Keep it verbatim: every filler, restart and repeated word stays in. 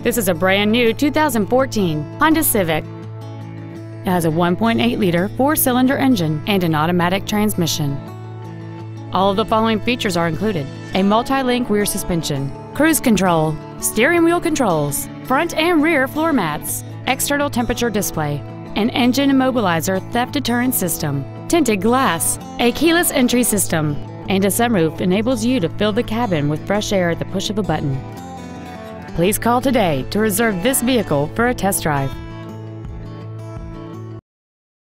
This is a brand new two thousand fourteen Honda Civic. It has a one point eight liter four-cylinder engine and an automatic transmission. All of the following features are included: a multi-link rear suspension, cruise control, steering wheel controls, front and rear floor mats, external temperature display, an engine immobilizer theft deterrent system, tinted glass, a keyless entry system, and a sunroof enables you to fill the cabin with fresh air at the push of a button. Please call today to reserve this vehicle for a test drive.